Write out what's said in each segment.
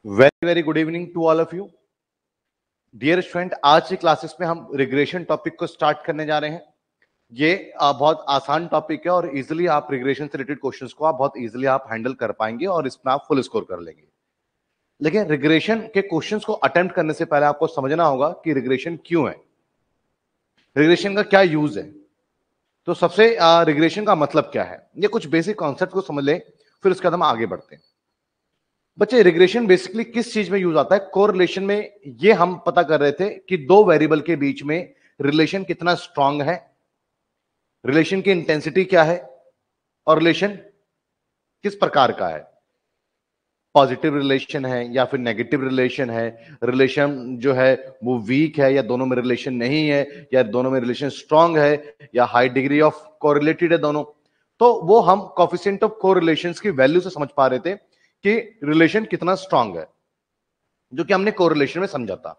Very very good evening to all of you dear student. आज की classes में हम रिग्रेशन टॉपिक को स्टार्ट करने जा रहे हैं। ये बहुत आसान टॉपिक है और इजीली आप रिग्रेशन से रिलेटेड क्वेश्चंस को आप बहुत इजीली आप हैंडल कर पाएंगे और इसमें आप फुल स्कोर कर लेंगे। लेकिन रिग्रेशन के क्वेश्चंस को अटेम्प्ट करने से पहले आपको समझना होगा कि रिग्रेशन क्यों है, रिग्रेशन का क्या यूज है। तो सबसे रिग्रेशन का मतलब क्या है, ये कुछ बेसिक कॉन्सेप्ट को समझ लें, फिर उसके बाद हम आगे बढ़ते हैं। बच्चे, रिग्रेशन बेसिकली किस चीज में यूज आता है? कोरिलेशन में। ये हम पता कर रहे थे कि दो वेरिएबल के बीच में रिलेशन कितना स्ट्रांग है, रिलेशन की इंटेंसिटी क्या है और रिलेशन किस प्रकार का है। पॉजिटिव रिलेशन है या फिर नेगेटिव रिलेशन है, रिलेशन जो है वो वीक है या दोनों में रिलेशन नहीं है, या दोनों में रिलेशन स्ट्रांग है या हाई डिग्री ऑफ कोरिलेटेड है दोनों। तो वो हम कोफिशिएंट ऑफ कोरिलेशंस की वैल्यू से समझ पा रहे थे कि रिलेशन कितना स्ट्रांग है, जो कि हमने कोरिलेशन में समझा था।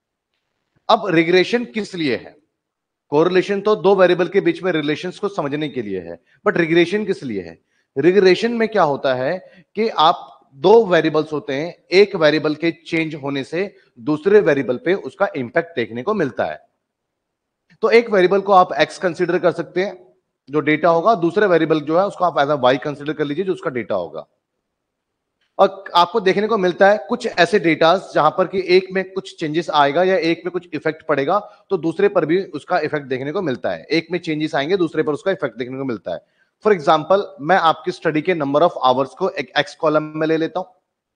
अब रिग्रेशन किस लिए है? कोरिलेशन तो दो वेरिएबल के बीच में रिलेशंस को समझने के लिए है, बट रिग्रेशन किस लिए है? रिग्रेशन में क्या होता है कि आप दो वेरिएबल्स होते हैं, एक वेरिएबल के चेंज होने से दूसरे वेरिएबल पे उसका इंपैक्ट देखने को मिलता है। तो एक वेरिएबल को आप एक्स कंसीडर कर सकते हैं जो डेटा होगा, दूसरे वेरिएबल जो है उसको आप एज अ वाई कंसीडर कर लीजिए जो उसका डेटा होगा। और आपको देखने को मिलता है कुछ ऐसे डेटास जहां पर कि एक में कुछ चेंजेस आएगा या एक में कुछ इफेक्ट पड़ेगा तो दूसरे पर भी उसका इफेक्ट देखने को मिलता है। एक में चेंजेस आएंगे, दूसरे पर उसका इफेक्ट देखने को मिलता है। फॉर एग्जाम्पल, मैं आपकी स्टडी के नंबर ऑफ आवर्स को एक एक्स कॉलम में ले लेता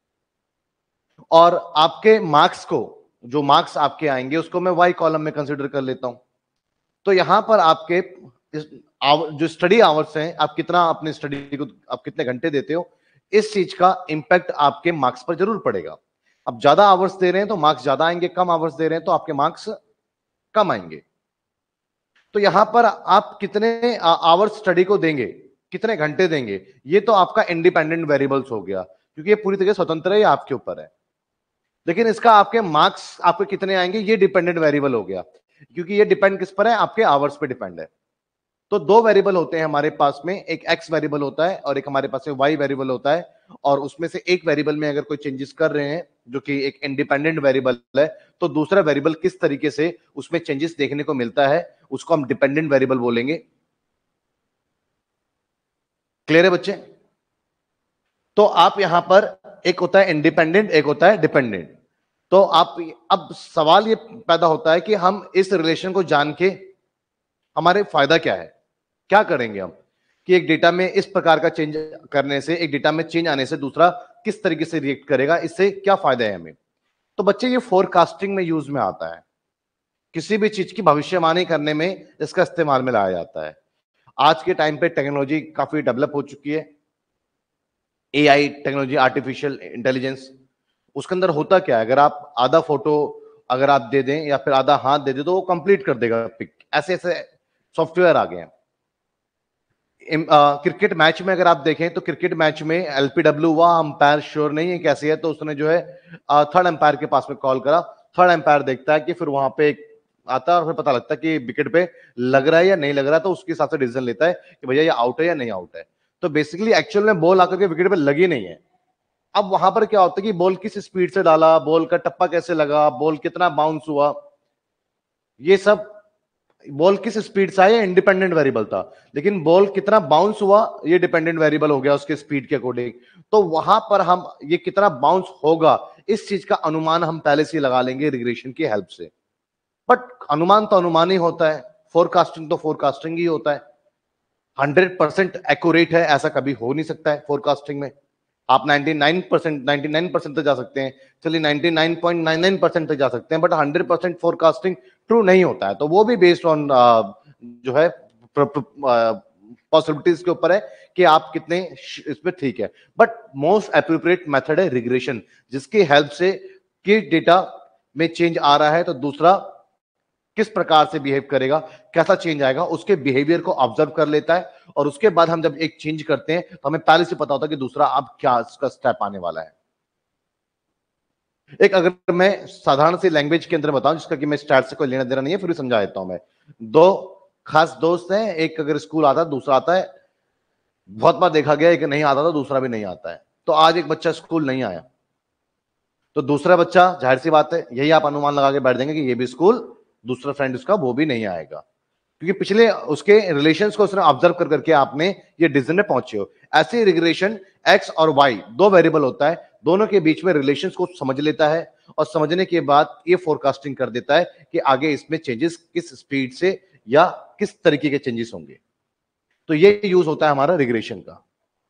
हूं और आपके मार्क्स को, जो मार्क्स आपके आएंगे उसको मैं वाई कॉलम में कंसिडर कर लेता हूं। तो यहां पर आपके जो स्टडी आवर्स हैं, आप कितना अपनी स्टडी को आप कितने घंटे देते हो, इस चीज का इंपैक्ट आपके मार्क्स पर जरूर पड़ेगा। अब ज्यादा आवर्स दे रहे हैं तो मार्क्स ज्यादा आएंगे, कम आवर्स दे रहे हैं तो आपके मार्क्स कम आएंगे। तो यहां पर आप कितने आवर्स स्टडी को देंगे, कितने घंटे देंगे, ये तो आपका इंडिपेंडेंट वेरिएबल्स हो गया, क्योंकि ये पूरी तरह स्वतंत्र है, ये आपके ऊपर है। लेकिन इसका आपके मार्क्स आपके कितने आएंगे, ये डिपेंडेंट वेरिएबल हो गया, क्योंकि ये डिपेंड किस पर है? आपके आवर्स पे डिपेंड है। तो दो वेरिएबल होते हैं हमारे पास में, एक एक्स वेरिएबल होता है और एक हमारे पास में वाई वेरिएबल होता है। और उसमें से एक वेरिएबल में अगर कोई चेंजेस कर रहे हैं जो कि एक इंडिपेंडेंट वेरिएबल है, तो दूसरा वेरिएबल किस तरीके से उसमें चेंजेस देखने को मिलता है उसको हम डिपेंडेंट वेरिएबल बोलेंगे। क्लियर है बच्चे? तो आप यहां पर, एक होता है इंडिपेंडेंट, एक होता है डिपेंडेंट। तो आप, अब सवाल ये पैदा होता है कि हम इस रिलेशन को जान के हमारे फायदा क्या है, क्या करेंगे हम, कि एक डेटा में इस प्रकार का चेंज करने से, एक डेटा में चेंज आने से दूसरा किस तरीके से रिएक्ट करेगा, इससे क्या फायदा है हमें। तो बच्चे, ये फोरकास्टिंग में यूज में आता है, किसी भी चीज की भविष्यवाणी करने में इसका इस्तेमाल में लाया जाता है। आज के टाइम पे टेक्नोलॉजी काफी डेवलप हो चुकी है, एआई टेक्नोलॉजी, आर्टिफिशियल इंटेलिजेंस। उसके अंदर होता क्या है, अगर आप आधा फोटो अगर आप दे दें या फिर आधा हाथ दे दें तो वो कंप्लीट कर देगा पिक। ऐसे ऐसे सॉफ्टवेयर आ गए हैं। क्रिकेट मैच में अगर आप देखें तो क्रिकेट मैच में एलपीडब्ल्यू हुआ, अंपायर श्योर नहीं है कैसे है, तो उसने जो है थर्ड अंपायर के पास में कॉल करा। थर्ड अंपायर देखता है कि फिर वहां पे एक आता है और फिर पता लगता है कि विकेट पे लग रहा है या नहीं लग रहा है, तो उसके हिसाब से डिसीजन लेता है कि भैया ये आउट है या नहीं आउट है। तो बेसिकली एक्चुअल में बॉल आकर के विकेट पे लगी नहीं है। अब वहां पर क्या होता है कि बॉल किस स्पीड से डाला, बॉल का टप्पा कैसे लगा, बॉल कितना बाउंस हुआ, ये सब, बॉल किस स्पीड से आया इंडिपेंडेंट वेरिएबल था, लेकिन बॉल कितना बाउंस हुआ ये डिपेंडेंट वेरिएबल हो गया उसके स्पीड के अकॉर्डिंग। तो वहां पर हम ये कितना बाउंस होगा, इस चीज का अनुमान हम पहले से लगा लेंगे रिग्रेशन की हेल्प से। बट अनुमान तो अनुमान ही होता है, फोरकास्टिंग तो फोरकास्टिंग ही होता है। 100% एक्यूरेट है ऐसा कभी हो नहीं सकता है फोरकास्टिंग में। आप 99% तक जा सकते हैं, चलिए 99.99% तक जा सकते हैं, बट 100% फोरकास्टिंग ट्रू नहीं होता है। तो वो भी बेस्ड ऑन जो है पॉसिबिलिटीज के ऊपर है कि आप कितने इसमें ठीक है। बट मोस्ट एप्रोप्रिएट मेथड है रिग्रेशन, जिसकी हेल्प से कि डेटा में चेंज आ रहा है तो दूसरा किस प्रकार से बिहेव करेगा, कैसा चेंज आएगा, उसके बिहेवियर को ऑब्जर्व कर लेता है। और उसके बाद हम जब एक चेंज करते हैं तो हमें पहले से पता होता है कि दूसरा अब क्या इसका स्टेप आने वाला है। एक अगर मैं साधारण सी लैंग्वेज के अंदर बताऊं, जिसका कि मैं स्टार्ट से कोई लेना देना नहीं है, फिर भी समझा देता हूं मैं। दो खास दोस्त हैं, एक अगर स्कूल आता है दूसरा आता है। बहुत बार देखा गया एक नहीं आता था दूसरा भी नहीं आता है। तो आज एक बच्चा स्कूल नहीं आया, तो दूसरा बच्चा, जाहिर सी बात है, यही आप अनुमान लगा के बैठ देंगे कि ये भी स्कूल, दूसरा फ्रेंड उसका वो भी नहीं आएगा, क्योंकि पिछले उसके रिलेशंस को उसने ऑब्जर्व कर करके आपने ये डिसीजन में पहुंचे हो। ऐसे रिग्रेशन एक्स और वाई दो वेरिएबल होता है, दोनों के बीच में रिलेशंस को समझ लेता है और समझने के बाद ये फोरकास्टिंग कर देता है कि आगे इसमें चेंजेस किस स्पीड से या किस तरीके के चेंजेस होंगे। तो ये यूज होता है हमारा रिग्रेशन का।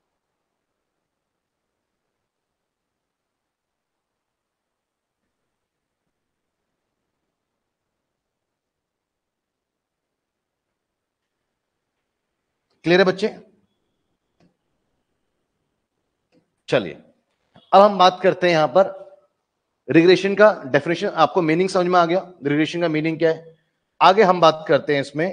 क्लियर है बच्चे? चलिए अब हम बात करते हैं यहां पर रिग्रेशन का डेफिनेशन। आपको मीनिंग समझ में आ गया रिग्रेशन का मीनिंग क्या है? आगे हम बात करते हैं इसमें।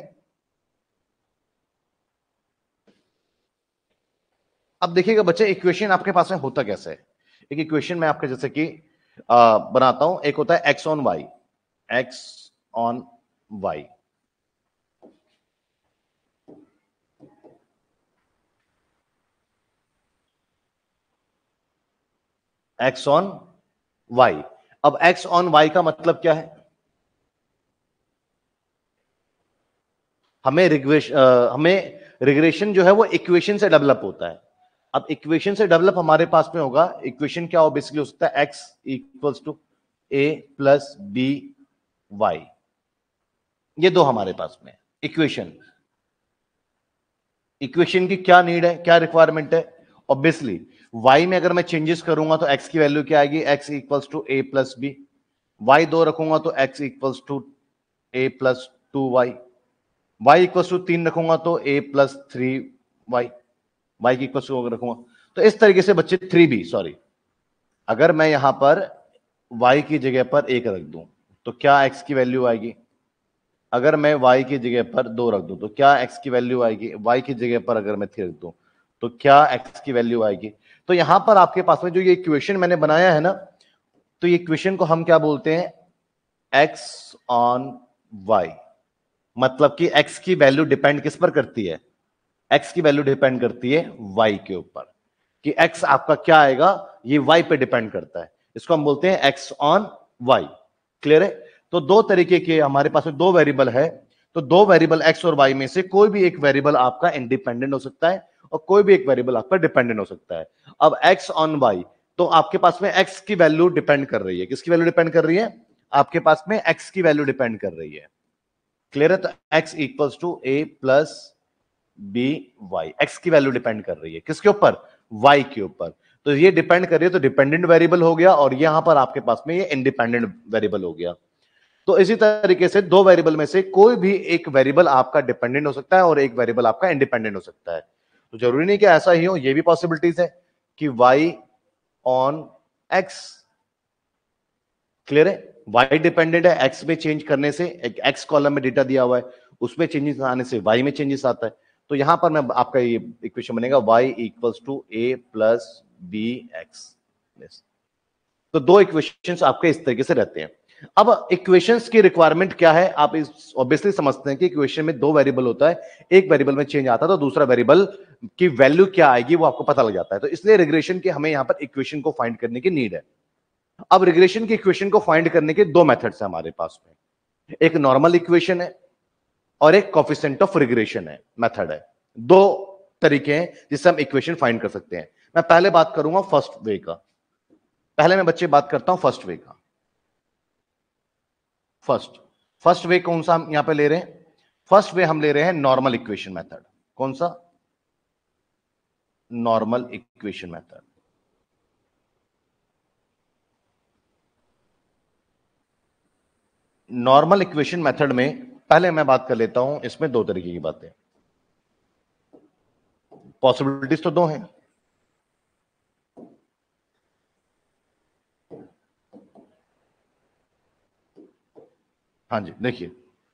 अब देखिएगा बच्चे, इक्वेशन आपके पास में होता कैसे है। एक इक्वेशन में आपके जैसे कि बनाता हूं, एक होता है X on Y, X on Y, X on Y. अब एक्स ऑन वाई का मतलब क्या है? हमें रिग्रेशन जो है वो इक्वेशन से डेवलप होता है। अब इक्वेशन से डेवलप हमारे पास में होगा, इक्वेशन क्या हो, बेसिकली हो सकता है X equals to A plus B Y, ये दो हमारे पास में इक्वेशन। इक्वेशन की क्या नीड है, क्या रिक्वायरमेंट है? ऑब्वियसली वाई में अगर मैं चेंजेस करूंगा तो एक्स की वैल्यू क्या आएगी, x equals to A plus B. Y दो रखूंगा तो x equals to A plus two y. Y equals to 3 रखूंगा तो ए प्लस 3 वाई, वाई की इक्वल्स टू रखूंगा तो इस तरीके से बच्चे 3b, सॉरी, अगर मैं यहां पर y की जगह पर 1 रख दूं तो क्या x की वैल्यू आएगी? अगर मैं y की जगह पर 2 रख दूं तो क्या x की वैल्यू आएगी? y की जगह पर अगर मैं 3 रख दूं तो क्या x की वैल्यू आएगी? तो यहां पर आपके पास में जो ये इक्वेशन मैंने बनाया है ना, तो ये इक्वेशन को हम क्या बोलते हैं, x ऑन y। मतलब कि x की वैल्यू डिपेंड किस पर करती है? x की वैल्यू डिपेंड करती है y के ऊपर, कि x आपका क्या आएगा, ये y पे डिपेंड करता है। इसको हम बोलते हैं x ऑन y। क्लियर है? तो दो तरीके के हमारे पास में दो वेरिएबल है, तो दो वेरिएबल x और y में से कोई भी एक वेरिएबल आपका इंडिपेंडेंट हो सकता है और कोई भी एक वेरिएबल आपका डिपेंडेंट हो सकता है। अब x ऑन y, तो आपके पास में x की वैल्यू डिपेंड कर रही है, किसकी वैल्यू डिपेंड कर रही है? आपके पास में x की वैल्यू डिपेंड कर रही है। क्लियर है? तो x equals to A plus B y, x की वैल्यू डिपेंड कर रही है किसके ऊपर? वाई के ऊपर। तो ये डिपेंड कर रही है तो डिपेंडेंट वेरिएबल हो गया, और यहां पर आपके पास में ये इंडिपेंडेंट वेरिएबल हो गया। तो इसी तरीके से दो वेरिएबल में से कोई भी एक वेरिएबल आपका डिपेंडेंट हो सकता है और एक वेरिएबल आपका इंडिपेंडेंट हो सकता है। तो जरूरी नहीं कि ऐसा ही हो, ये भी पॉसिबिलिटीज है कि वाई ऑन एक्स। क्लियर है? वाई डिपेंडेंट है, एक्स में चेंज करने से, एक एक्स कॉलम में डेटा दिया हुआ है उसमें चेंजेस आने से वाई में चेंजेस आता है। तो यहां पर मैं आपका ये इक्वेशन बनेगा y equals to A plus b x. तो दो इक्वेशंस आपके इस तरीके से रहते हैं। अब इक्वेशंस की रिक्वायरमेंट क्या है, आप इस ऑब्वियसली समझते हैं कि इक्वेशन में दो वेरिएबल होता है, एक वेरिएबल में चेंज आता है तो दूसरा वेरिएबल की वैल्यू क्या आएगी वो आपको पता लग जाता है। तो इसलिए रिग्रेशन के हमें यहां पर इक्वेशन को फाइंड करने की नीड है। अब रिग्रेशन की इक्वेशन को फाइंड करने के दो मेथड्स हैं हमारे पास में, एक नॉर्मल इक्वेशन है और एक कोफिशिएंट ऑफ रिग्रेशन है, मेथड है। दो तरीके हैं जिससे हम इक्वेशन फाइंड कर सकते हैं। मैं पहले बात करूंगा फर्स्ट वे का, पहले मैं बच्चे बात करता हूं फर्स्ट वे का। फर्स्ट वे कौन सा हम यहां पे ले रहे हैं? फर्स्ट वे हम ले रहे हैं नॉर्मल इक्वेशन मेथड। कौन सा? Normal equation method. Normal equation method में पहले मैं बात कर लेता हूं, इसमें दो तरीके की बातें, पॉसिबिलिटीज तो दो हैं। हाँ जी, देखिए,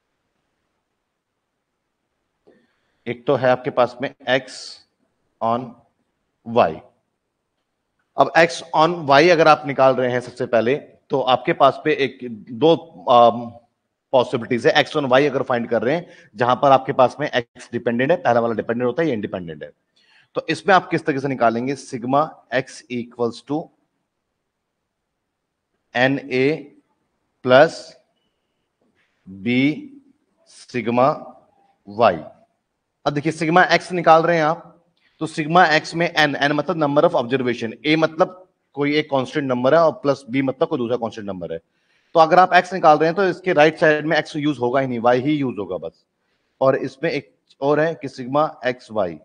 एक तो है आपके पास में x ऑन y। अब x ऑन y अगर आप निकाल रहे हैं सबसे पहले, तो आपके पास पे एक दो पॉसिबिलिटीज है। x ऑन y अगर फाइंड कर रहे हैं जहां पर आपके पास में x डिपेंडेंट है, पहला वाला डिपेंडेंट होता है, ये इंडिपेंडेंट है। तो इसमें आप किस तरीके से निकालेंगे? Sigma x equals to n a plus b sigma y. अब देखिए सिग्मा एक्स निकाल रहे हैं आप, तो सिग्मा एक्स में एन, एन मतलब नंबर ऑफ ऑब्जर्वेशन, ए मतलब कोई एक कांस्टेंट नंबर है और प्लस बी मतलब कोई दूसरा कांस्टेंट नंबर है। तो अगर आप एक्स निकाल रहे हैं तो इसके राइट साइड में एक्स यूज होगा ही नहीं, वाई ही यूज होगा बस। और इसमें एक और है कि sigma x y,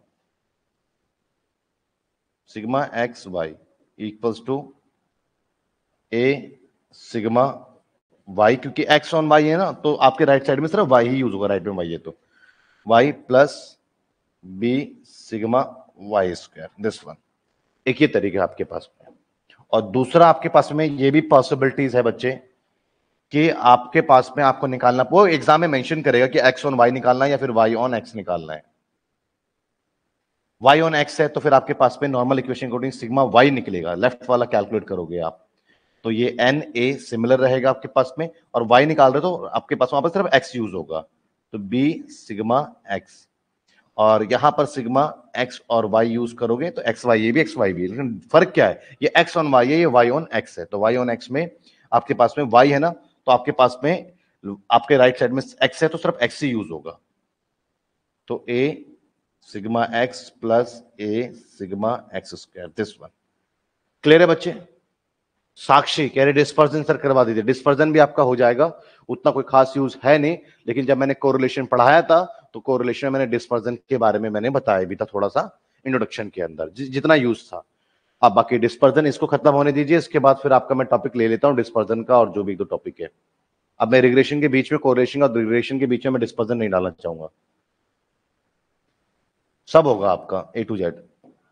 sigma x y equals to a sigma y, क्योंकि एक्स ऑन वाई है ना, तो आपके राइट साइड में सिर्फ वाई ही यूज होगा, राइट में वाई है तो y plus b sigma y square, this one. एक ये तरीका आपके पास में। और दूसरा आपके पास में ये भी पॉसिबिलिटीज है बच्चे कि आपके पास में आपको निकालना, वो एग्जाम में मेंशन करेगा कि एक्स ऑन वाई निकालना है या फिर वाई ऑन एक्स निकालना है। वाई ऑन एक्स है तो फिर आपके पास में normal equation according sigma y निकलेगा, लेफ्ट वाला कैलकुलेट करोगे आप, तो ये एन ए सिमिलर रहेगा आपके पास में, और वाई निकाल रहे तो आपके पास वहां पर सिर्फ एक्स यूज होगा, तो बी सिग्मा एक्स। और यहां पर सिग्मा एक्स और वाई यूज करोगे तो एक्स वाई, ये भी एक्स वाई भी है, लेकिन फर्क क्या है, ये एक्स ऑन वाई है, ये वाई ऑन एक्स है। तो वाई ऑन एक्स में आपके पास में वाई है ना, तो आपके पास में आपके राइट साइड में एक्स है तो सिर्फ एक्स ही यूज होगा, तो a sigma x plus a sigma x square, this one. Clear है बच्चे? साक्षी कह रहे डिस्पर्जन सर करवा दीजिए, डिस्पर्जन भी आपका हो जाएगा, उतना कोई खास यूज है नहीं, लेकिन जब मैंने कोरिलेशन पढ़ाया था तो कोरिलेशन में मैंने डिस्पर्जन के बारे में मैंने बताया भी था थोड़ा सा इंट्रोडक्शन के अंदर, जितना यूज था। अब बाकी डिस्पर्जन इसको खत्म होने दीजिए, इसके बाद फिर आपका मैं टॉपिक ले लेता हूं डिस्पर्जन का, और जो भी 2 टॉपिक है। अब मैं रिग्रेशन के बीच में, कोरिलेशन और रिग्रेशन के बीच में मैं डिस्पर्जन नहीं डालना चाहूंगा, सब होगा आपका ए टू जेड।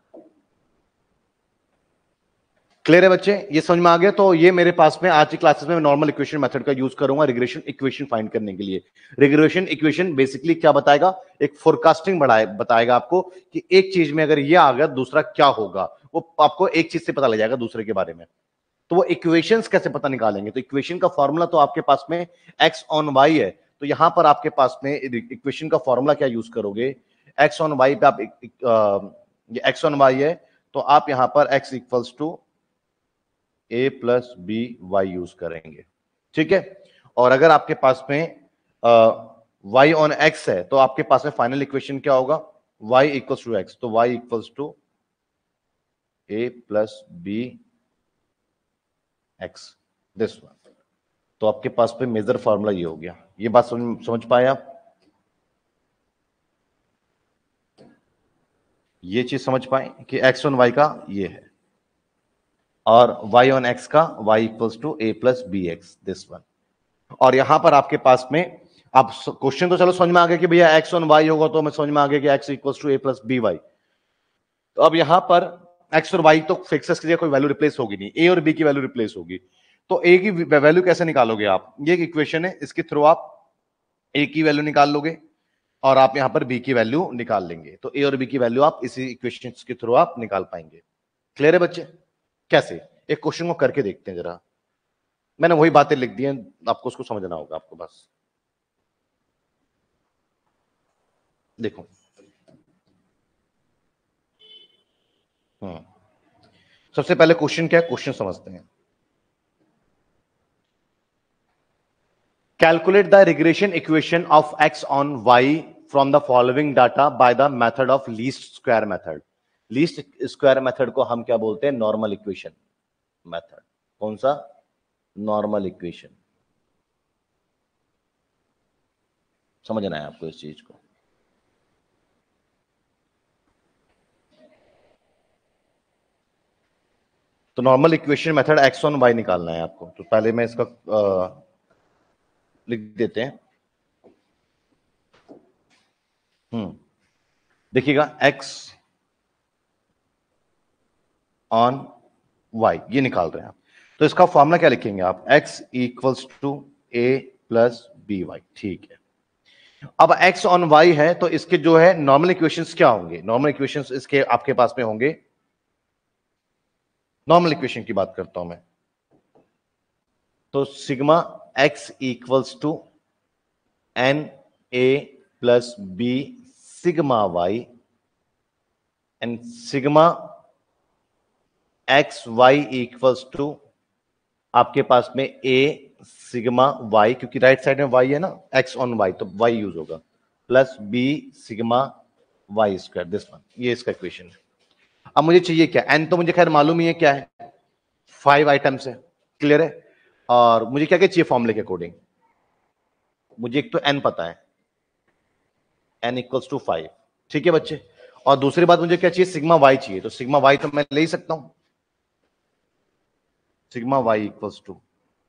क्लियर है बच्चे? ये समझ में आ गया? तो ये मेरे पास में आज की क्लासेस में नॉर्मल इक्वेशन मेथड का यूज करूंगा रिग्रेशन इक्वेशन फाइंड करने के लिए। रिग्रेशन इक्वेशन बेसिकली क्या बताएगा, एक फोरकास्टिंग बताएगा आपको कि एक चीज में अगर ये आ गया दूसरा क्या होगा, वो आपको एक चीज से पता लग जाएगा दूसरे के बारे में। तो वो इक्वेशंस कैसे पता निकालेंगे, तो इक्वेशन का फॉर्मूला तो आपके पास में एक्स ऑन वाई है, तो यहां पर आपके पास में इक्वेशन का फॉर्मूला क्या यूज करोगे, एक्स ऑन वाई पे आप एक्स ऑन वाई है तो आप यहां पर x equals to A plus B y use करेंगे, ठीक है। और अगर आपके पास में वाई ऑन एक्स है तो आपके पास में फाइनल इक्वेशन क्या होगा, वाई इक्वल्स टू एक्स, तो y equals to A plus b x, this one. तो आपके पास में मेजर फॉर्मूला ये हो गया। ये बात समझ पाए आप? ये चीज समझ पाए कि एक्स ऑन वाई का ये है, और y ऑन x का y equals to A plus b x, this one. और यहां पर आपके पास में अब क्वेश्चन तो चलो समझ में आ गया कि भैया x ऑन y होगा, तो मैं समझ में आ गया कि x equals to A plus B y. तो अब यहां पर x और y तो फिक्सेस की जगह कोई वैल्यू रिप्लेस होगी नहीं, a और b की वैल्यू रिप्लेस होगी। तो a की वैल्यू कैसे निकालोगे आप, ये एक इक्वेशन है, इसके थ्रू आप a की वैल्यू निकाल लोगे और आप यहां पर b की वैल्यू निकाल लेंगे। तो a और b की वैल्यू आप इसी इक्वेशन के थ्रू आप निकाल पाएंगे। क्लियर है बच्चे? कैसे, एक क्वेश्चन को करके देखते हैं जरा। मैंने वही बातें लिख दी हैं, आपको उसको समझना होगा आपको बस। देखो सबसे पहले क्वेश्चन क्या है, क्वेश्चन समझते हैं। Calculate the regression equation of x on y from the following data by the method of least square method. Least square method को हम क्या बोलते हैं, नॉर्मल इक्वेशन मेथड। कौन सा, नॉर्मल इक्वेशन। समझना है आपको इस चीज को। तो normal equation method x on y निकालना है आपको, तो पहले मैं इसका लिख देते हैं। देखिएगा एक्स ऑन वाई ये निकाल रहे हैं आप, तो इसका फॉर्मूला क्या लिखेंगे आप, x equals to A plus B y, ठीक है। अब x ऑन y है तो इसके जो है नॉर्मल इक्वेशंस क्या होंगे, नॉर्मल इक्वेशंस इसके आपके पास में होंगे, नॉर्मल इक्वेशन की बात करता हूं मैं, तो sigma x equals to n a plus b sigma y and sigma x y equals to आपके पास में ए सिग्मा वाई, क्योंकि राइट साइड में वाई है ना, एक्स ऑन वाई, तो वाई यूज होगा, plus b sigma y square, this one, ये इसका इक्वेशन है। अब मुझे चाहिए क्या, एन तो मुझे खैर मालूम ही है क्या है, 5 आइटम्स है, क्लियर है। और मुझे क्या क्या चाहिए फॉर्मूले के अकॉर्डिंग, मुझे एक तो एन पता है, एन इक्वल्स टू 5, ठीक है बच्चे। और दूसरी बात मुझे क्या चाहिए, सिग्मा वाई चाहिए, तो सिग्मा वाई तो मैं ले ही सकता हूं, sigma y equals to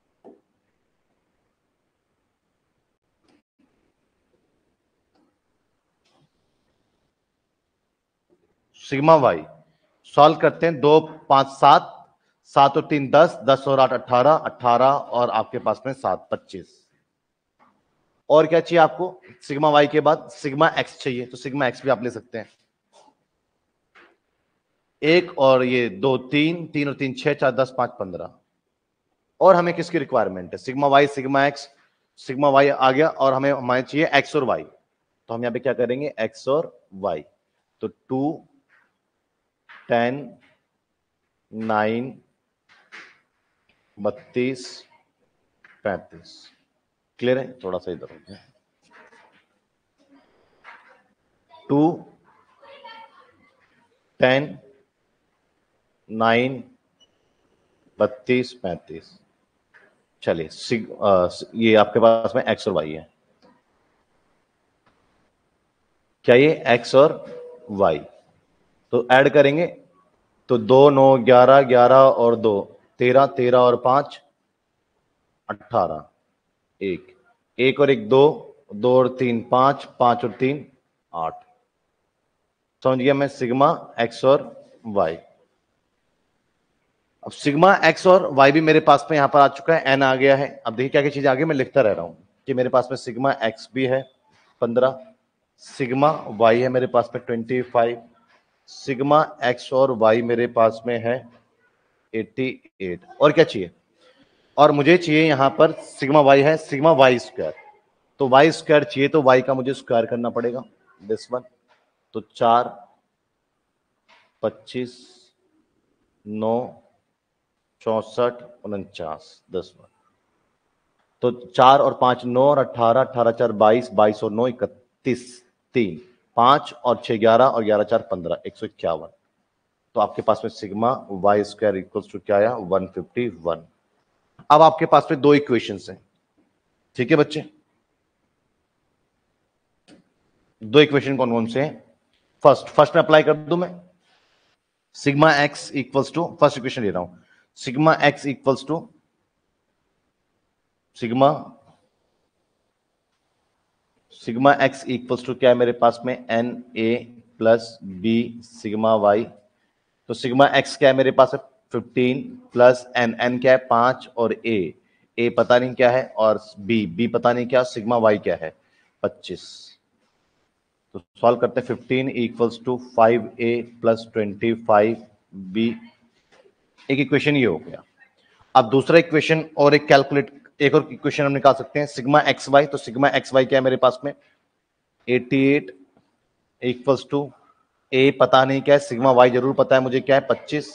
sigma y, solve करते हैं, 2 5 7, 7 और 3 10, 10 और 8 18, 18 और आपके पास में 7 25। और क्या चाहिए आपको, सिग्मा वाई के बाद सिग्मा एक्स चाहिए, तो सिग्मा एक्स भी आप ले सकते हैं, 1 और ये 2 3, 3 और 3 6, 4 10 5 15। और हमें किसकी रिक्वायरमेंट है, sigma y sigma x, sigma y आ गया, और हमें चाहिए एक्स और वाई, तो हम यहां पे क्या करेंगे, एक्स और वाई, तो 2 10 9 32 35, क्लियर है। थोड़ा सा इधर हो गया, 2 10 9 32 35। चलिए ये आपके पास में एक्स और वाई है, क्या ये एक्स और वाई, तो ऐड करेंगे, तो 2 9 11 11 और 2 13, 13 और 5 18, 1 1 और 1 2, 2 और 3 5, 5 और 3 8, समझ गया मैं, सिग्मा एक्स और वाई। अब सिग्मा एक्स और वाई भी मेरे पास में यहां पर आ चुका है, एन आ गया है। अब देखिए क्या क्या चीज आ गई, मैं लिखता रह रहा हूं कि मेरे पास में सिग्मा एक्स भी है 15, सिग्मा वाई है मेरे पास में 25, सिग्मा एक्स और वाई मेरे पास में है 88। और क्या चाहिए, और मुझे चाहिए यहां पर सिग्मा वाई है सिग्मा वाई स्क्वायर, तो वाई स्क्वायर चाहिए, तो वाई का मुझे स्क्वायर करना पड़ेगा, दिस वन, तो 4 25 9 64 49 10 वन, तो 4 और 5 9 और 18, 18 4 22, 22 और 9 31, 3 5 और 6 11 और 11 4 15, 151। तो आपके पास में sigma y square equals to क्या आया, 151। अब आपके पास में दो इक्वेशंस हैं, ठीक है बच्चे, दो इक्वेशन कौन कौन से हैं, फर्स्ट में अप्लाई कर दूं मैं, sigma x equals to, first equation ले रहा हूं, sigma x equals to sigma x equals to क्या है मेरे पास में, n a plus b sigma y, तो सिग्मा एक्स क्या है मेरे पास है 15 प्लस एन, एन क्या है 5 और ए पता नहीं क्या है, और बी पता नहीं क्या, सिग्मा वाई क्या है 25। तो सॉल्व करते हैं, 15 equals to 5a plus 25b, एक इक्वेशन ये हो गया। अब दूसरा इक्वेशन और एक और इक्वेशन हम निकाल सकते हैं, सिग्मा एक्स वाई, तो सिग्मा एक्स वाई क्या है मेरे पास में 88 इक्वल्स टू ए पता नहीं क्या है, सिग्मा वाई जरूर पता है मुझे क्या है 25,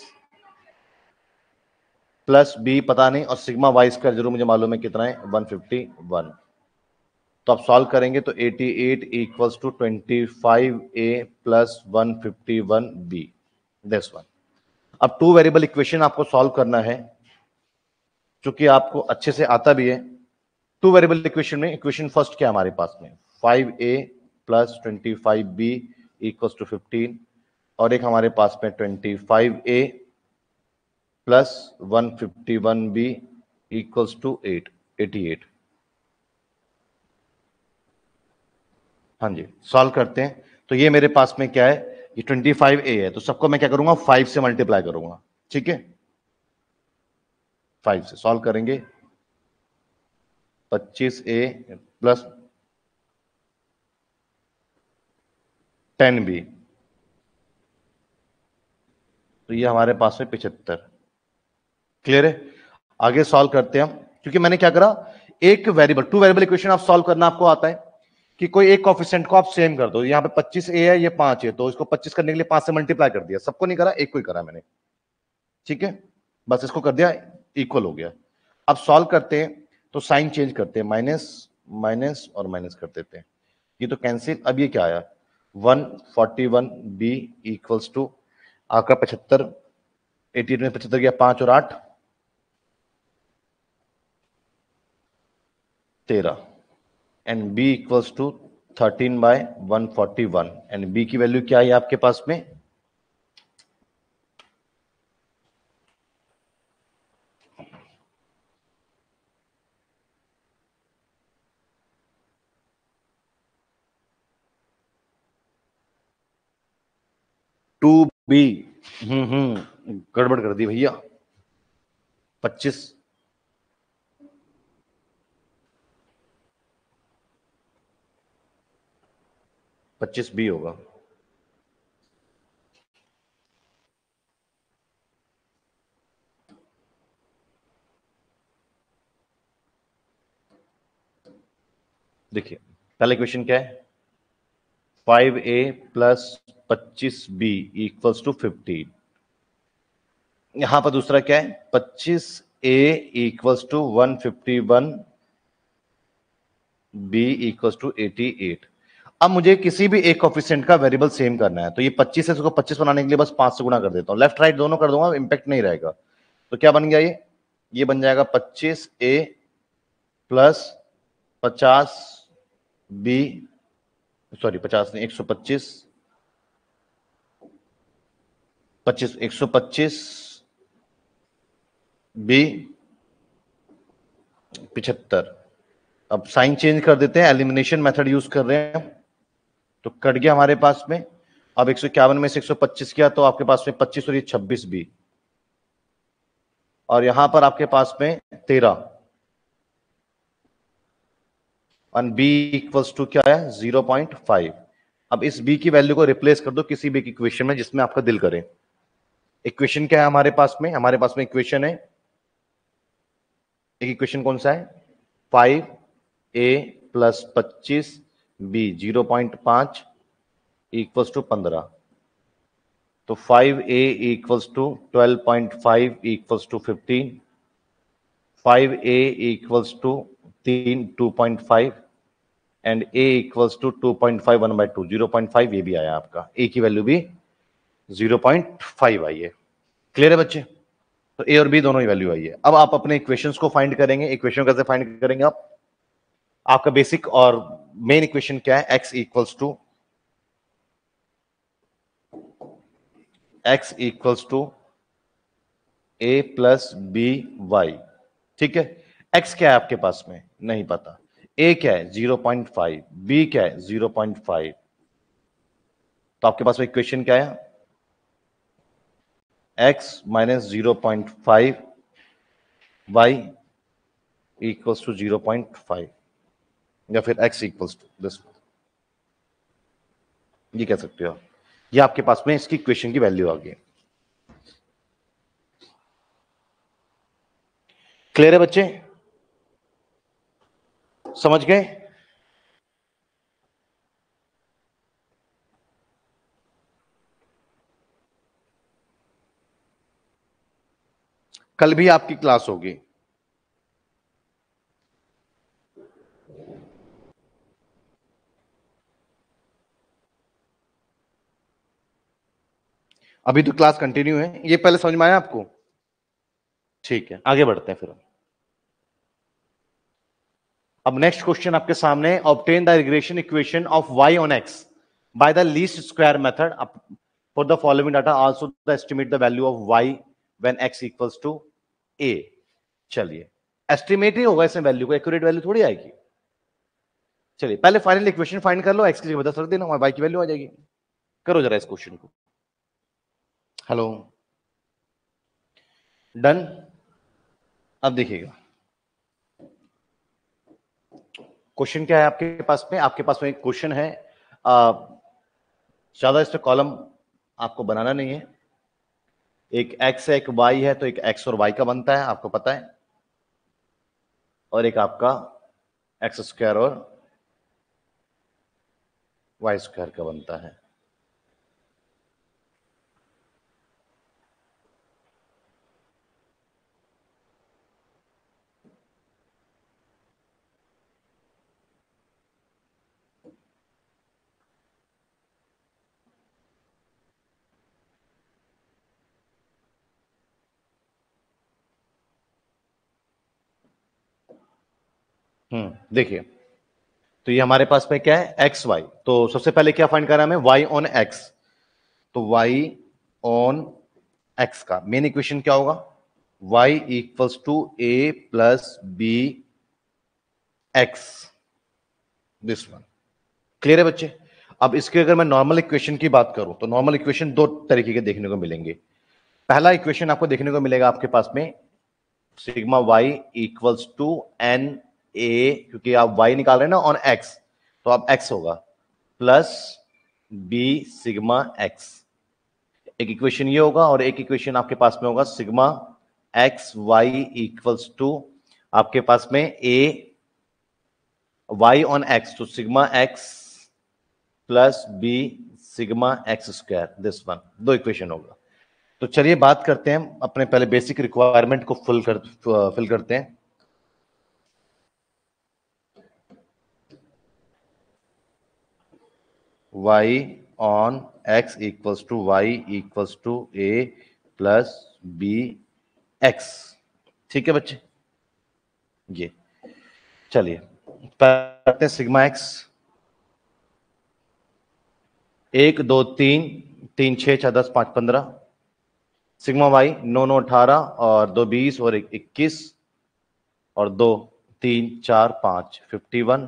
प्लस बी पता नहीं, और सिग्मा वाई स्क्वायर जरूर मुझे मालूम है कितना है 151। तो आप सॉल्व करेंगे तो 88 equals to 25a plus 151b, this one. अब टू वेरिएबल इक्वेशन आपको सॉल्व करना है, चूंकि आपको अच्छे से आता भी है। टू वेरिएबल इक्वेशन में इक्वेशन फर्स्ट क्या है हमारे पास में, 5a plus 25b equals to 15, और एक हमारे पास में 25a plus 151b equals to 88। हाँ जी, सॉल्व करते हैं, तो ये मेरे पास में क्या है, ये 25a है, तो सबको मैं क्या करूंगा 5 से मल्टीप्लाई करूंगा, ठीक है, 5 से सॉल्व करेंगे, 25a प्लस 10b, तो ये हमारे पास में 75, क्लियर है। आगे सॉल्व करते हैं हम, क्योंकि मैंने क्या करा, एक वेरिएबल, टू वेरिएबल इक्वेशन आप सॉल्व करना आपको आता है कि कोई एक कोएफिशिएंट को आप सेम कर दो, यहां पे 25a है, ये 5 है, तो इसको 25 करने के लिए 5 से मल्टीप्लाई कर दिया, सबको नहीं करा, एक को ही करा मैंने, ठीक है, बस इसको कर दिया, इक्वल हो गया। अब सॉल्व करते हैं तो साइन चेंज करते हैं, माइनस माइनस और माइनस कर देते हैं, ये तो कैंसिल। अब ये क्या आया 141 बी इक्वल्स टू आपका 75, 88 में 75 गया 5 और 8 13 and b equals to 13/141 and b की वैल्यू क्या है आपके पास में 2B। गड़बड़ कर दी भैया 25 25B होगा। देखिए पहला क्वेश्चन क्या है 5A plus 25B equals to 15। यहां पर दूसरा क्या है 25A equals to 151 B equals to 88। अब मुझे किसी भी एक कोफिशिएंट का वेरिएबल सेम करना है, तो ये 25 है, इसको 25 बनाने के लिए बस 5 से गुणा कर देता हूं, लेफ्ट राइट दोनों कर दूंगा, इंपैक्ट नहीं रहेगा। तो क्या बन गया ये बन जाएगा 25A प्लस 50B, सॉरी 50 नहीं 125, 125B 75। अब साइन चेंज कर देते हैं, एलिमिनेशन मेथड यूज कर रहे हैं, तो कट गया हमारे पास में। अब 151 में से 125 किया तो आपके पास में 25 और ये 26B, और यहां पर आपके पास में 13 और b इक्वल्स टू क्या है 0.5। अब इस b की वैल्यू को रिप्लेस कर दो किसी भी इक्वेशन में जिसमें आपका दिल करे। इक्वेशन क्या है हमारे पास में इक्वेशन है, एक इक्वेशन कौन सा है 5A plus 25B 0.5 equals to 15। तो 5A equals to 12.5 equals to 15, 5A equals to 2.5 and A equals to 2.5 1/2 0.5 ये भी आया आपका, A की वैल्यू भी 0.5 आई है। क्लियर है बच्चे? तो A और B दोनों ही वैल्यू आई है। अब आप अपने इक्वेशंस को फाइंड करेंगे। इक्वेशन कैसे फाइंड करेंगे आप? आपका बेसिक और मेन इक्वेशन क्या है x equals to a plus B y. ठीक है, x क्या है आपके पास में नहीं पता, a क्या है 0.5, b क्या है 0.5, तो आपके पास में इक्वेशन क्या है x minus 0.5 y equals to 0.5, या फिर x इक्वल्स टू दिस, ये कह सकते हो आप। ये आपके पास में इसकी इक्वेशन की वैल्यू आ गई। क्लियर है बच्चे? समझ गए? कल भी आपकी क्लास होगी। अभी तो क्लास कंटिन्यू है, ये पहले समझ में आया आपको? ठीक है, आगे बढ़ते हैं फिर। अब नेक्स्ट क्वेश्चन आपके सामने, obtain the regression equation of y on x by the least square method for the following data, also the estimate the value of y when x equals to a। चलिए, estimate ही होगा इसमें value को, accurate value थोड़ी आएगी। चलिए पहले final equation find कर लो, x की जगह 10 रख देना, y की वैल्यू आ जाएगी। करो जरा इस क्वेश्चन को। Hello, done. अब देखिएगा क्वेश्चन क्या है आपके पास में। आपके पास में एक क्वेश्चन है, ज्यादा इस पे कॉलम आपको बनाना नहीं है। एक x है एक y है, तो एक x और y का बनता है आपको पता है, और एक आपका एक्स स्क्वायर और वाई स्क्वायर का बनता है। देखिए, तो ये हमारे पास में क्या है, एक्स वाई। तो सबसे पहले क्या फाइंड करना है हमें, वाई ऑन एक्स। तो वाई ऑन एक्स का मेन इक्वेशन क्या होगा, y equals to A plus b x, this one. Clear है बच्चे? अब इसके अगर मैं नॉर्मल इक्वेशन की बात करूं तो नॉर्मल इक्वेशन दो तरीके के देखने को मिलेंगे। पहला इक्वेशन आपको देखने को मिलेगा आपके पास में sigma y equals to n a, क्योंकि आप y निकाल रहे हैं ना ऑन x, तो अब x होगा प्लस बी सिग्मा x। एक इक्वेशन ये होगा और एक इक्वेशन आपके पास में होगा sigma x y equals to आपके पास में ए वाई ऑन एक्स, तो sigma x plus b sigma x square, this one. दो इक्वेशन होगा। तो चलिए बात करते हैं अपने पहले बेसिक रिक्वायरमेंट को फिल करते हैं। y on x equals to y equals to a plus b x. ठीक है बच्चे? ये चलिए करते हैं सिग्मा एक्स। 1 2 3 3 6 6 10 5 15। सिग्मा वाई 9 9 18 और 2 20 और 1 21 और 2 3 4 5 51।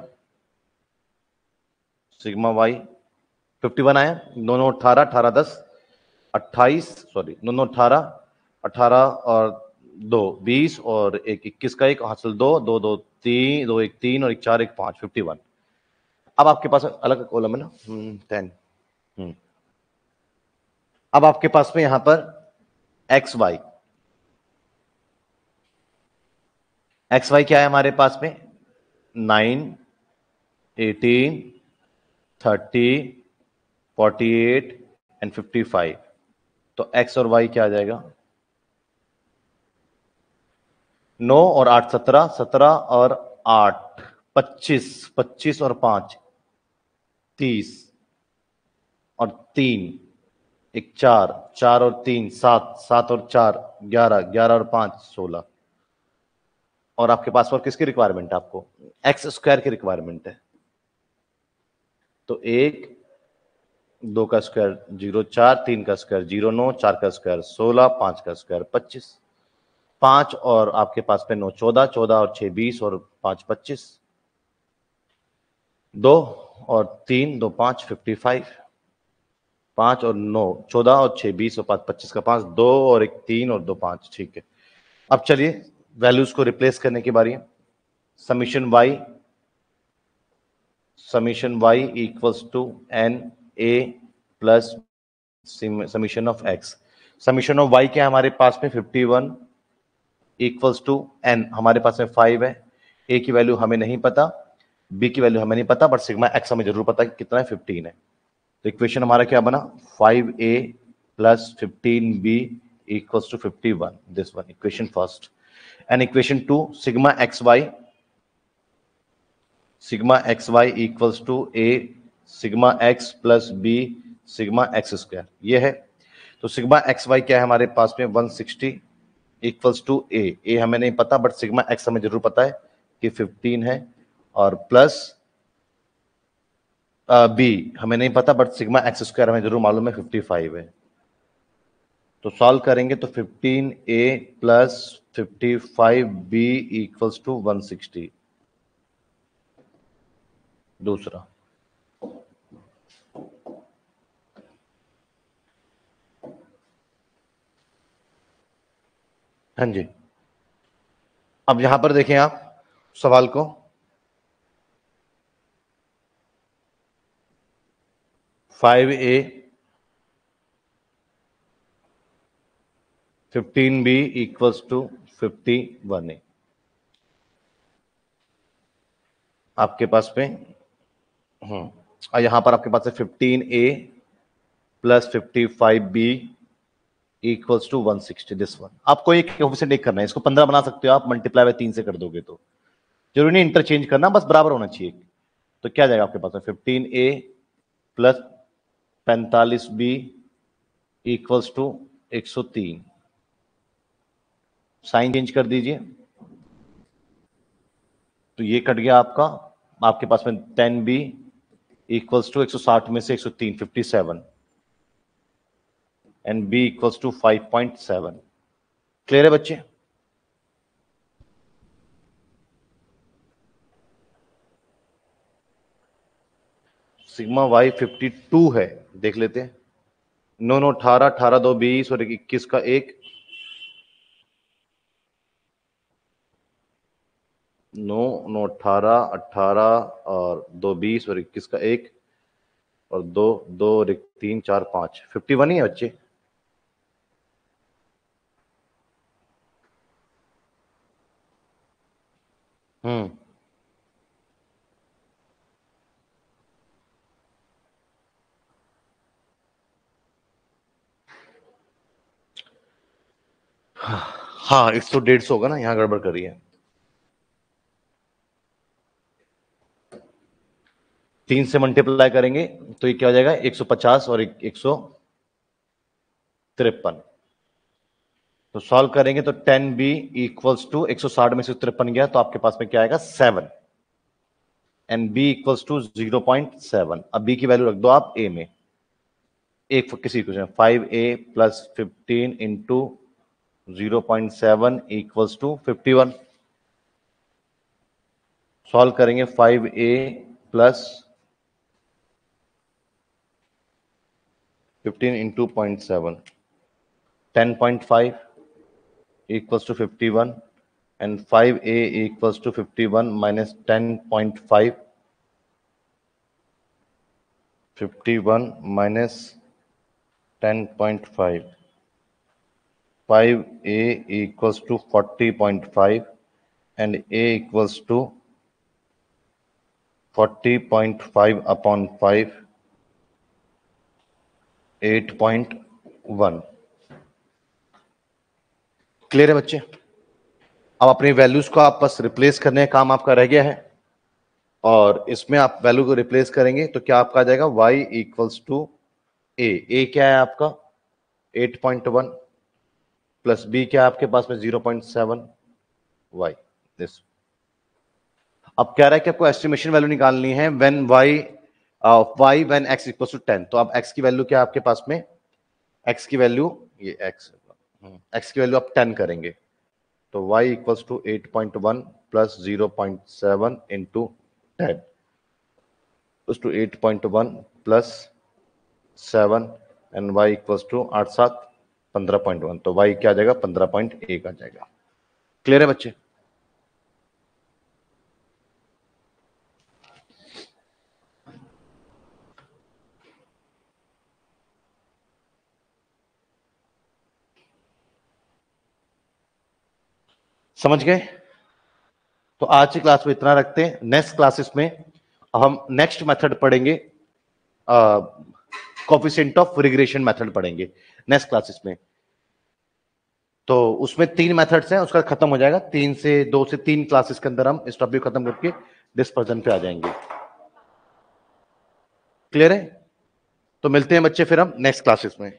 सिग्मा वाई 51 आया, 9 9 18 18 10 28, सॉरी 9 9 18 18 और 2 20 और 1 21 का 1 हासिल 2 2 2 3 2 1 3 और 1 4 1 5 51। अब आपके पास अलग कॉलम है ना, 10। अब आपके पास में यहां पर एक्स वाई क्या है हमारे पास में, 9 18 30 48 एंड 55। तो एक्स और वाई क्या आ जाएगा, 9 और 8 17 17 और 8 25 25 और 5 30 और 3 1 4 4 और 3 7 7 और 4 11 11 और 5 16। और आपके पास और किसकी रिक्वायरमेंट है, आपको एक्स स्क्वायर की रिक्वायरमेंट है। तो 1 2 का स्क्वायर 0 4 3 का स्क्वायर 0 9 4 का स्क्वायर 16 5 का स्क्वायर 25 5 और आपके पास में 9 14 14 और 6 20 और 5 25 2 और 3 2 5 55 5 और 9 14 और 6 20 और 5 25 का 5 2 और 1 3 और 2 5। ठीक है, अब चलिए वैल्यूज को रिप्लेस करने की बारी है। Summation y equals to n a plus summation of x। Summation of y क्या है हमारे पास में 51 इक्वल्स टू n, हमारे पास में 5 है। a की वैल्यू हमें नहीं पता, b की वैल्यू हमें नहीं पता, बट सिग्मा x हमें जरूर पता है कि कितना है, 15 है। तो इक्वेशन हमारा क्या बना, 5a plus 15b equals to 51, this one equation first. And equation two sigma x y equals to a sigma x plus b sigma x square, ये है। तो सिग्मा एक्स वाई क्या है हमारे पास में 160 इक्वल्स टू ए हमें नहीं पता, बट सिग्मा एक्स हमें जरूर पता है कि 15 है, और प्लस बी हमें नहीं पता, बट सिग्मा एक्स स्क्वायर हमें जरूर मालूम है 55 है। तो सॉल्व करेंगे तो 15a plus 55b equals to 160, दूसरा। हाँ जी, अब यहां पर देखें आप सवाल को, 5a 15b equals to 51a। आपके पास में और यहां पर आपके पास है 15a plus 55b equals to 160, this one. आपको एक कोएफिशिएंट एक करना है, इसको 15 बना सकते हो आप, मल्टीप्लाई बाय 3 से कर दोगे तो जरूरी नहीं इंटरचेंज करना, बस बराबर होना चाहिए। तो क्या जाएगा आपके पास में 15a plus 45b equals to 103। Sign change कर दीजिए, तो ये कट गया आपका, आपके पास में 10b इक्वल्स टू 160 में से 103 57 and b equals to 5.7। Clear है बच्चे? सिग्मा y 52 है, देख लेते हैं। 9 9 18 18 2 20 और 21 का 1, 9 9 18 18 और 2 20 और 21 का 1 और 2 2 और 1 3 4 5 51 ही है बच्चे। हाँ 100 150 होगा ना, यहाँ गड़बड़ करी है। 3 से मल्टीप्लाई करेंगे तो ये क्या हो जाएगा 150 और 153। तो सॉल्व करेंगे तो 10b इक्वल्स टू 160 में से 53 गया तो आपके पास में क्या आएगा 7 एंड b इक्वल्स टू 0.7। अब b की वैल्यू रख दो आप a में, एक किसी question 5a plus 15 into 0.7 equals to 51। Solve करेंगे 5a plus 15 into 0.7 10.5 equals to 51 and 5a equals to 51 minus 10.5, 51 minus 10.5, 5a equals to 40.5 and a equals to 40.5 upon 5, 8.1। Clear है बच्चे? अब अपनी वैल्यूज को आप बस रिप्लेस करने का काम आपका रह गया है और इसमें आप वैल्यू को रिप्लेस करेंगे तो क्या आपका आ जाएगा y इक्वल्स टू a क्या है आपका 8.1 प्लस b क्या है आपके पास में 0.7 y दिस। अब कह रहा है कि आपको एस्टिमेशन वैल्यू निकालनी है when y when x equals to 10। तो अब x की वैल्यू क्या है आपके पास में, x की वैल्यू ये x की वैल्यू आप 10 करेंगे तो y equals to 8.1 plus 0.7 into 10 to 8.1 plus 7 and y equals to 8 7 15.1। तो y क्या आ जाएगा 15.1 आ जाएगा। क्लियर है बच्चे? समझ गए? तो आज की क्लास में इतना रखते हैं। नेक्स्ट क्लासेस में हम नेक्स्ट मेथड पढ़ेंगे, कोएफिशिएंट ऑफ रिग्रेशन मेथड पढ़ेंगे नेक्स्ट क्लासेस में। तो उसमें 3 मेथड्स हैं, उसका खत्म हो जाएगा 2 से 3 क्लासेस के अंदर हम इस टॉपिक खत्म करके डिस्पर्जन पे आ जाएंगे। क्लियर है? तो मिलते हैं बच्चे फिर हम नेक्स्ट क्लासेस में।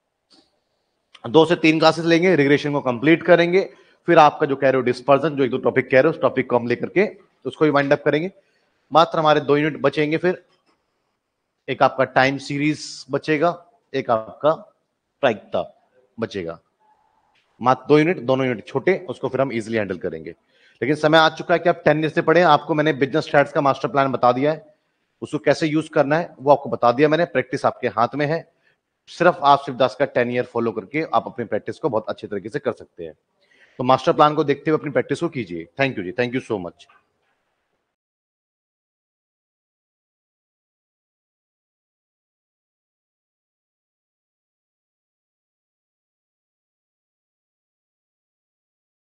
2 से 3 क्लासेस लेंगे, रिग्रेशन को कंप्लीट करेंगे, फिर आपका जो कह रहे हो डिस्पर्जन, जो 1 2 टॉपिक कह रहे हो उस टॉपिक को हम लेकर के उसको भी वाइंड अप करेंगे। मात्र हमारे 2 यूनिट बचेंगे, फिर एक आपका टाइम सीरीज बचेगा, एक आपका प्रायिकता बचेगा। मात्र 2 यूनिट, दोनों यूनिट छोटे, उसको फिर हम इजीली हैंडल करेंगे। लेकिन समय आ चुका है कि आप 10 ईयर से पढ़ें। आपको मैंने बिजनेस स्ट्रैट्स का मास्टर प्लान बता दिया है, उसको कैसे यूज करना है वो आपको बता दिया मैंने। प्रैक्टिस आपके हाथ में है, सिर्फ आप शिवदास का 10 ईयर फॉलो करके आप अपनी प्रैक्टिस को बहुत अच्छे तरीके से कर सकते हैं। तो मास्टर प्लान को देखते हुए अपनी प्रैक्टिस को कीजिए। Thank you ji, thank you so much.